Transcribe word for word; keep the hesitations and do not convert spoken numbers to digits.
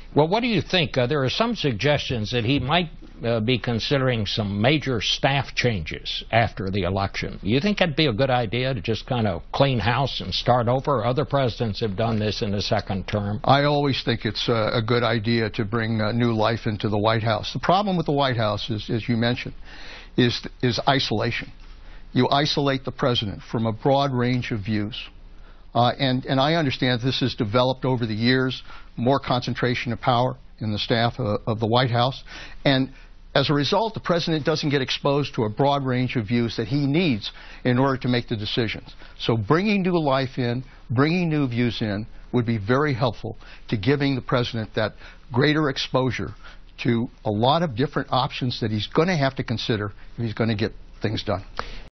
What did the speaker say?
Well, what do you think? Uh, there are some suggestions that he might uh, be considering some major staff changes after the election. Do you think that'd be a good idea to just kind of clean house and start over? Other presidents have done this in the second term. I always think it's uh, a good idea to bring uh, new life into the White House. The problem with the White House is, as you mentioned, is, is isolation. You isolate the president from a broad range of views. Uh, and, and I understand this has developed over the years, more concentration of power in the staff of, of the White House. And as a result, the president doesn't get exposed to a broad range of views that he needs in order to make the decisions. So bringing new life in, bringing new views in, would be very helpful to giving the president that greater exposure to a lot of different options that he's going to have to consider if he's going to get things done.